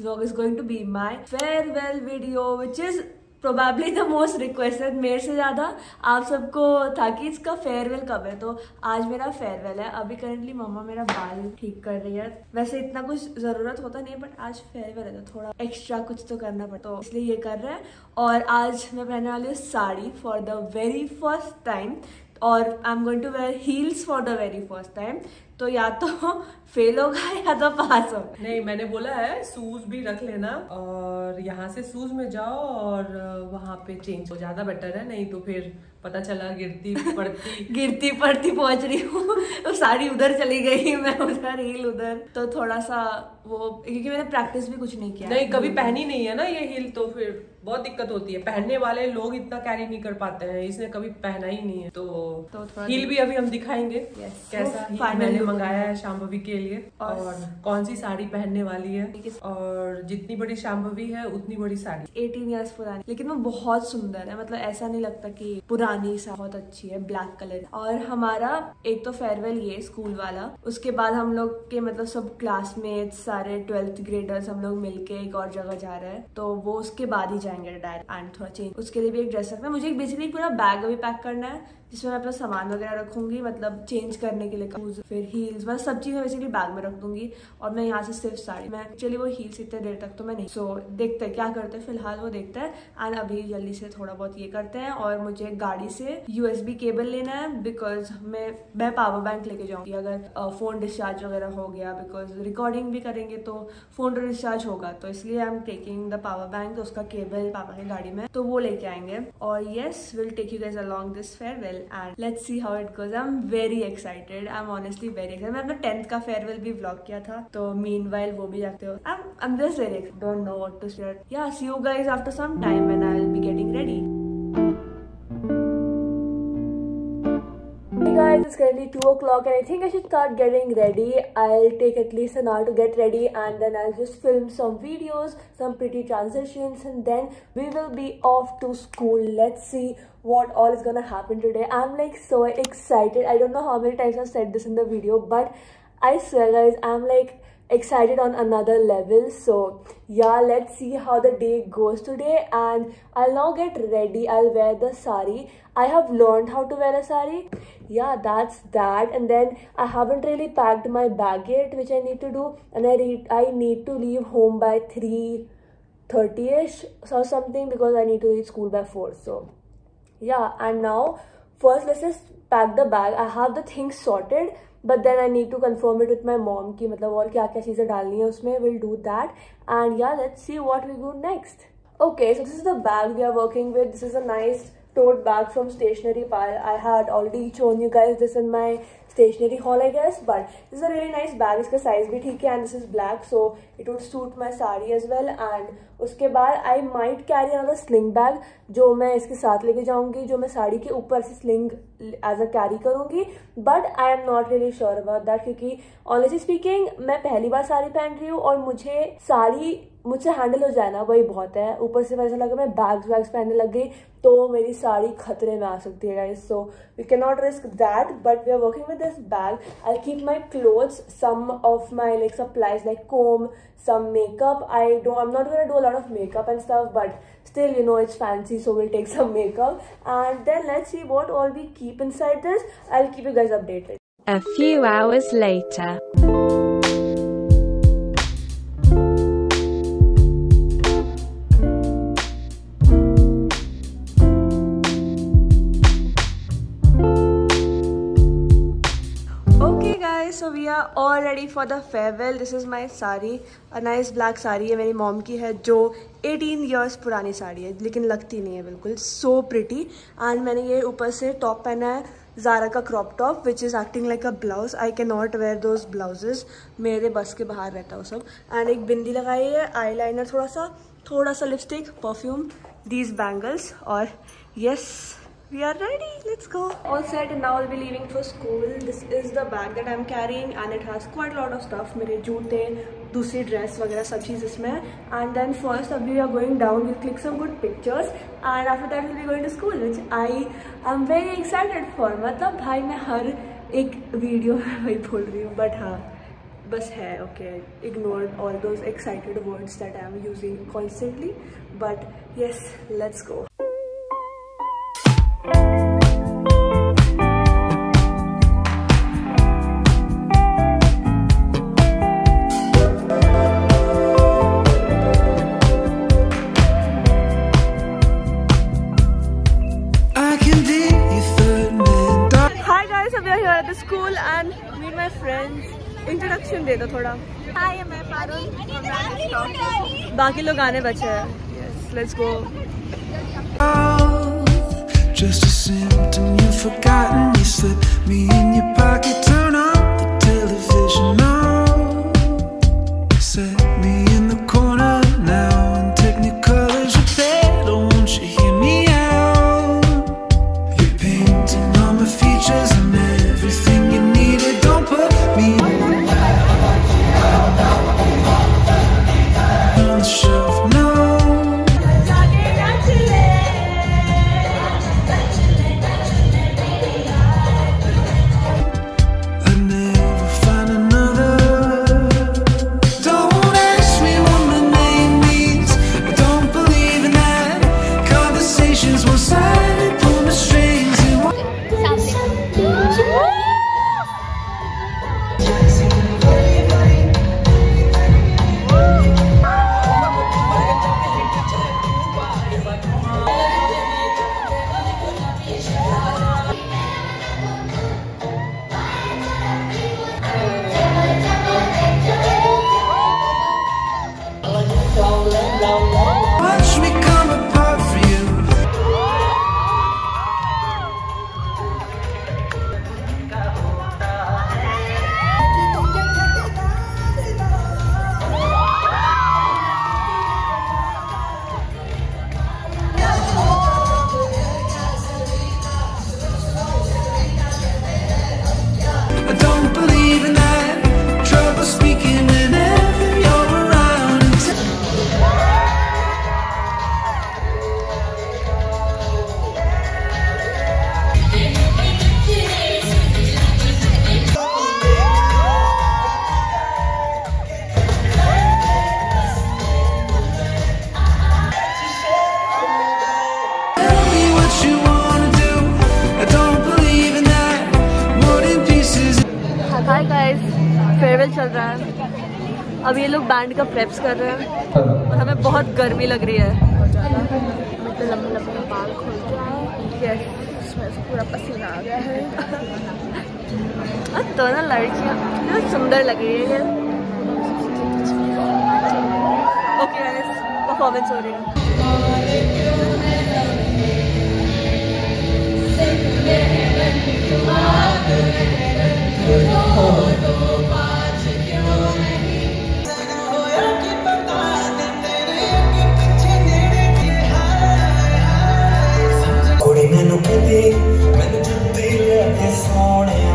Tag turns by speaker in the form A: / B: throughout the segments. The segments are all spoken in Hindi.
A: vlog is going to be my farewell video, which is probably the most requested. मेरे से ज़्यादा आप सबको था कि इसका फेयरवेल कब है, तो आज मेरा फेयरवेल है। अभी करंटली मम्मा मेरा बाल ठीक कर रही है। वैसे इतना कुछ ज़रूरत होता नहीं, बट आज फेयरवेल है तो थोड़ा एक्स्ट्रा कुछ तो करना पड़ता, तो इसलिए ये कर रहे हैं। और आज मैं पहनने वाली हूँ sari for the very first time, और I am going to wear heels for the very first time. तो या तो फेल होगा या तो पास होगा।
B: नहीं, मैंने बोला है शूज भी रख लेना, और यहाँ से शूज में जाओ और वहाँ पे चेंज हो, ज्यादा बेटर है। नहीं तो फिर पता चला गिरती पड़ती पहुंच रही हूँ, तो साड़ी उधर चली गई, मैं उधर, हील उधर। तो थोड़ा सा वो, क्योंकि मैंने प्रैक्टिस भी कुछ नहीं किया, नहीं कभी पहनी नहीं है ना ये हील, तो फिर बहुत दिक्कत होती है। पहनने वाले लोग इतना कैरी नहीं कर पाते हैं, इसने कभी पहना ही नहीं है। तो हील भी अभी हम दिखाएंगे कैसा हील मैंने मंगाया है शांभवी के लिए, और कौन सी साड़ी पहनने वाली है। और जितनी बड़ी शांभवी है उतनी बड़ी साड़ी,
A: 18 ईयर्स पुरानी, लेकिन वो बहुत सुंदर है। मतलब ऐसा नहीं लगता कि पुरानी सा, बहुत अच्छी है, ब्लैक कलर। और हमारा एक तो फेयरवेल ये स्कूल वाला, उसके बाद हम लोग के मतलब सब क्लासमेट्स सारे 12th ग्रेडर्स हम लोग मिलके एक और जगह जा रहे हैं, तो वो उसके बाद ही जाएंगे डायरेक्ट। एंड थोड़ा चेंज, उसके लिए भी एक ड्रेस रखना है मुझे। बेसिकली पूरा बैग अभी पैक करना है, जिसमें मैं अपना सामान वगैरह रखूंगी, मतलब चेंज करने के लिए, शूज, फिर हील्स, मतलब सब चीज़ मैं बेसिकली बैग में रख दूंगी। और मैं यहाँ से सिर्फ साड़ी, मैं एक्चुअली वो हील्स इतने देर तक तो मैं नहीं, सो देखते हैं क्या करते हैं, फिलहाल वो देखते हैं। एंड अभी जल्दी से थोड़ा बहुत ये करते हैं। और मुझे गाड़ी से USB केबल लेना है, बिकॉज मैं पावर बैंक लेके जाऊंगी अगर फोन डिस्चार्ज वगैरह हो गया, बिकॉज रिकॉर्डिंग भी करेंगे तो फोन डिस्चार्ज होगा, तो इसलिए I am taking the power bank. तो उसका केबल पापा की गाड़ी में, तो वो लेके आएंगे। और yes, will take you guys along this farewell and let's see how it goes. I am very excited, I am honestly very excited. मैं अपना 10th का फेयरवेल भी व्लॉग किया था, तो मीनवाइल वो भी जाते हो। I am just very excited, don't know what to share. Yeah, see you guys after some time when I will be getting ready. Hey guys, it's currently 2 o'clock and I think I should start getting ready. I'll take at least an hour to get ready, and then I'll just film some videos, some pretty transitions, and then we will be off to school. Let's see what all is gonna happen today. I'm like so excited. I don't know how many times I've said this in the video, but I swear guys, I'm like excited on another level. So yeah, let's see how the day goes today, and I'll now get ready. I'll wear the sari. I have learned how to wear a sari. Yeah, that's that. And then I haven't really packed my bag yet, which I need to do, and I need to leave home by 3:30ish or something, because I need to reach school by 4. So yeah, and now first let's just pack the bag. I have the things sorted, but then I need to confirm it with my mom कि मतलब और क्या क्या चीज़ें डालनी है उसमें. We'll do that, and yeah, let's see what we do next. Okay, so this is the bag we are working with. This is a nice tote bag from Stationery Pile. I had already shown you guys this in my stationery haul, I guess, but this is a really nice bag. इसका size भी ठीक है, and this is black, so it would suit my sari as well. And उसके बाद I might carry another sling bag, जो मैं इसके साथ लेके जाऊंगी, जो मैं साड़ी के ऊपर से sling as a carry करूंगी, but I am not really sure about that, क्योंकि honestly speaking मैं पहली बार साड़ी पहन रही हूँ, और मुझे साड़ी मुझसे हैंडल हो जाए ना वही बहुत है। ऊपर से वैसा लगा मैं बैग्स पहनने लग गई तो मेरी साड़ी खतरे में आ सकती है guys, so we can not risk that, but we are working with this bag. I keep my clothes, some of my like supplies like comb, some makeup. I'm not gonna do a lot of makeup and stuff, but still, you know, it's fancy, so we'll take some makeup, and then let's see what all we keep inside this. I'll keep you guys updated.
C: A few hours later.
A: So we are all ready for the farewell. This is my sari, a nice black sari है, मेरी मॉम की है, जो 18 years पुरानी साड़ी है, लेकिन लगती नहीं है बिल्कुल, so pretty. एंड मैंने ये ऊपर से टॉप पहना है ज़ारा का crop top, which is acting like a blouse. I can not wear those blouses, मेरे बस के बाहर रहता है वो सब. एंड एक बिंदी लगाई है, आई लाइनर, थोड़ा सा लिपस्टिक, परफ्यूम, दीज बैंगल्स, और yes, we are ready, let's go. All set, and now I'll be leaving for school. This is the bag that I'm carrying, and it has quite a lot of stuff. मेरे जूते, दूसरी ड्रेस वगैरह सब चीज़ इसमें है. And then first we are going down, we'll click some good pictures, and after that we'll be going to school, which I am very excited for. मतलब भाई मैं हर एक वीडियो में वही बोल रही हूँ, बट हाँ बस है. Okay, ignore all those excited words that I am using constantly. But yes, let's go. School and meet my friends. Introduction दे दो थोड़ा.
D: Hi, मैं पारुल.
A: बाकी लोग आने बचे हैं. Yes, let's go.
E: Just a symptom you've forgotten. You slip me in your pocket, turn on the television now. Set me in the corner now, and Technicolor's your bed. Oh, won't you hear me out? You're painting all my features and everything you needed. Don't put me on the shelf, no. I'd never find another. Don't ask me what my name means. I don't believe in that. Conversations one-sided, pull my strings and watch me come apart for you. I don't believe in that. Trouble speaking whenever you're around. Tell me what you wanna do. I don't believe in that. More in pieces.
A: Hi guys, farewell चल रहा है. अब ये लोग बैंड का प्रेप्स कर रहे हैं और हमें बहुत गर्मी लग रही है. मतलब लंबे बाल खोल के आए. यस, इसमें से पूरा पसीना आ गया है. तो ना लड़कियाँ बहुत सुंदर लग रही है. ओके गाइस, परफॉर्मेंस हो रही है.
E: कुड़ी मैनू कहती मैनू जल्दी ले के Sonia.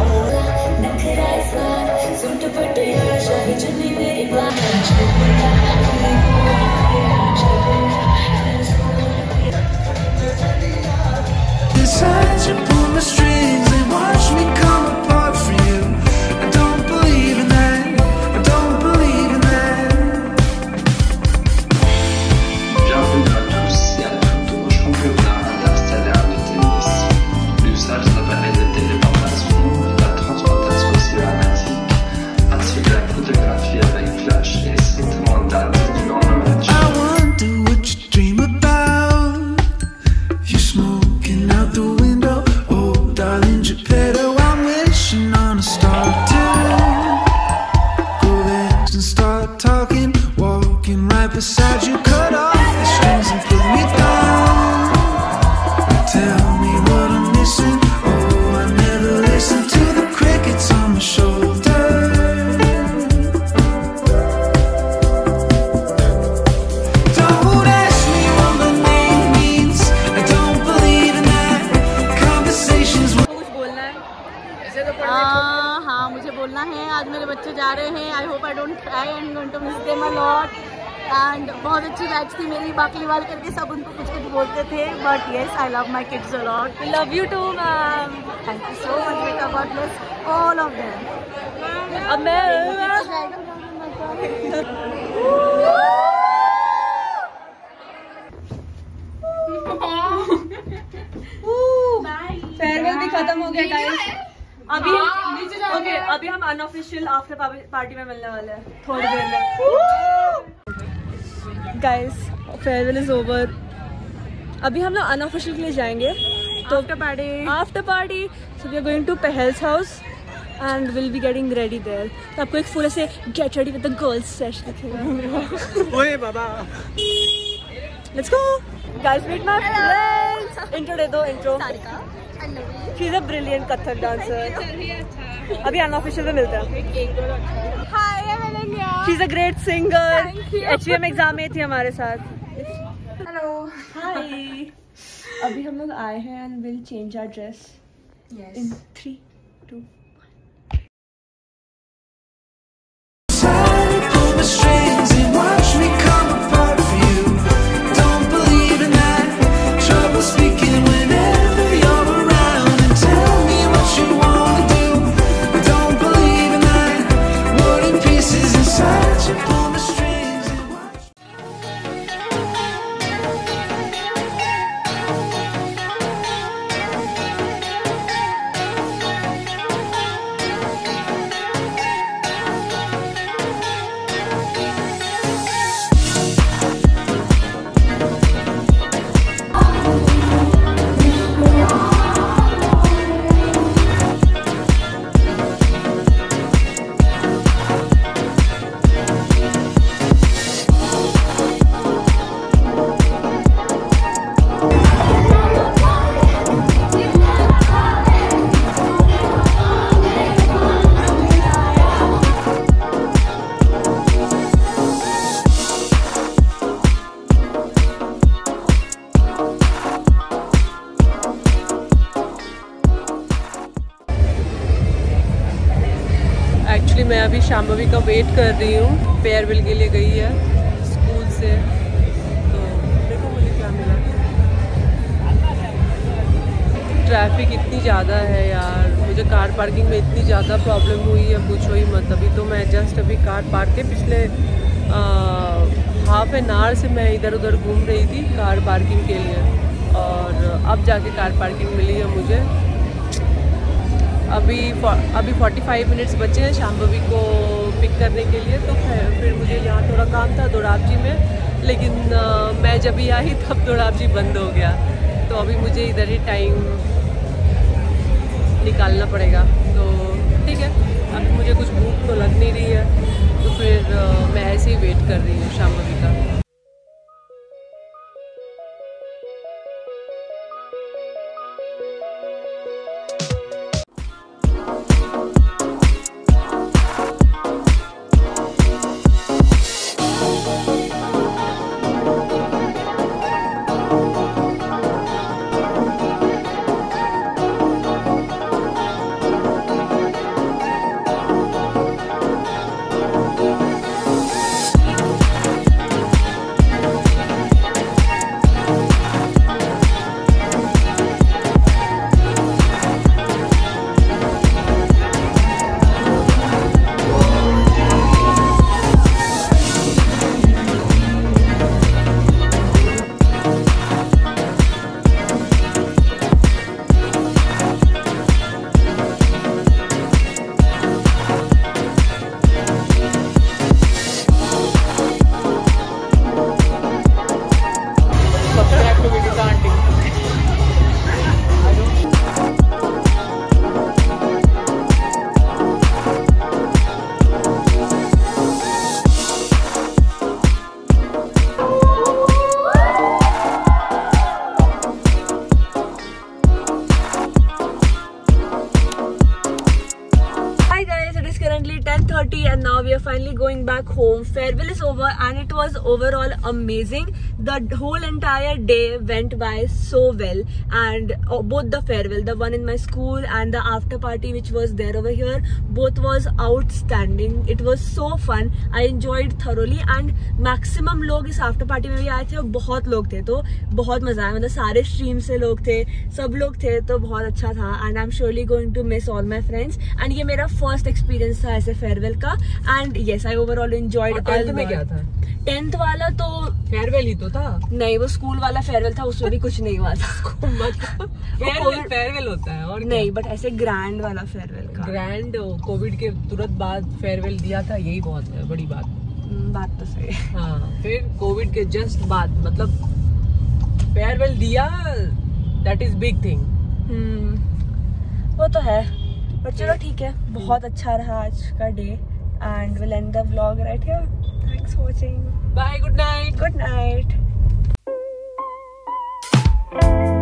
E: Decide to pull my strings and watch me come apart for you. I don't believe in that. I don't believe in that.
F: Bienvenue à tous et à toutes au championnat interstellaire de tennis. L'usage d'appareils de téléportation et la transportation cinématique, ainsi que la photographie avec flash et strictement date durant le match.
E: I wonder what you dream about. You're smoking out the window. Oh, darling Geppetto, I'm wishing on a star too. Go there and start talking, walking right beside you. Cut off the strings and put me down. Tell me what I'm missing. Oh, I never listen to the crickets on my shoulder. Don't ask me what my name means. I don't believe in that. Conversations with
A: कुछ बोलना है?
D: हाँ, मुझे बोलना है. आज मेरे बच्चे जा रहे हैं. I hope I don't cry. I am going to miss them a lot. And बहुत अच्छी बैच थी मेरी. बाकलीवाल करके सब उनको कुछ कुछ बोलते थे. But yes, I love my kids a lot.
A: We love you too, ma'am.
D: Thank you so much, Beta. God bless all of them.
A: अब मैं फेयरवेल भी खत्म हो गया गाइस। अभी अभी हम अनऑफिशियल आफ्टर पार्टी में मिलने वाले हैं थोड़ी देर में। Guys farewell is over. अभी हम लोग अनऑफिशियल के लिए जाएंगे तो after party so we are going to Pahal's house and will be getting ready there. तो आपको एक फुल ऐसे get ready with the girls session दिखेगा। ओए बाबा let's go guys meet my friends. Intro दे दो intro. She is a brilliant Kathak dancer. अभी अनऑफिशियल में मिलते हैं। Hi she is a great singer. HVM exam में थी हमारे साथ। Hello hi. अभी हम लोग आए हैं and will change our dress in 3 2
E: Pull the strings and watch me come apart for you. Don't believe in that. Trouble speaking whenever you're around and tell me what you wanna do. Don't believe in that. War and pieces inside you. Pull the strings and watch.
B: Actually मैं अभी शाम्भवी का वेट कर रही हूँ। फेयरवेल के लिए गई है स्कूल से, तो देखो मुझे क्या मिला। ट्रैफिक इतनी ज़्यादा है यार, मुझे कार पार्किंग में इतनी ज़्यादा प्रॉब्लम हुई है, पूछो ही मत। अभी तो मैं जस्ट अभी कार पार्क के पिछले हाफ एन आवर से मैं इधर उधर घूम रही थी कार पार्किंग के लिए, और अब जाके कार पार्किंग मिली है मुझे। अभी 45 मिनट्स बचे हैं शाम्भवी को पिक करने के लिए। तो फिर मुझे यहाँ थोड़ा काम था दोराबजी में, लेकिन मैं जब भी आई तब दोराबजी बंद हो गया, तो अभी मुझे इधर ही टाइम निकालना पड़ेगा। तो ठीक है, अभी मुझे कुछ भूख तो लग नहीं रही है, तो फिर मैं ऐसे ही वेट कर रही हूँ शाम्भवी का।
A: it was overall amazing. The whole entire day went by so well, and both the farewell, the one in my school and the after party which was there over here, both was outstanding. It was so fun. I enjoyed thoroughly, and maximum लोग इस after party में भी आए थे और बहुत लोग थे, तो बहुत मजा आया. मतलब सारे स्ट्रीम से लोग थे, सब लोग थे, तो बहुत अच्छा था. And I'm surely going to miss all my friends. And ये मेरा first experience था ऐसे farewell का. And yes, I overall enjoyed it.
B: 10th में क्या था?
A: 10th वाला तो
B: फेयरवेल ही तो था.
A: नहीं, वो स्कूल वाला फेयरवेल था, उसमें भी कुछ नहीं हुआ था.
B: फेयरवेल होता है और
A: नहीं, बट ऐसे ग्रैंड वाला फेयरवेल का.
B: ग्रैंड कोविड के तुरंत बाद फेयरवेल दिया था, यही बहुत है बड़ी बात.
A: बात तो सही है.
B: हाँ, फिर कोविड के जस्ट बाद मतलब फेयरवेल दिया, दैट इज बिग थिंग.
A: वो तो है, पर चलो ठीक है. बहुत अच्छा रहा आज का day, and will end the vlog right here. Thanks for watching.
B: Bye, good night.
A: Good night.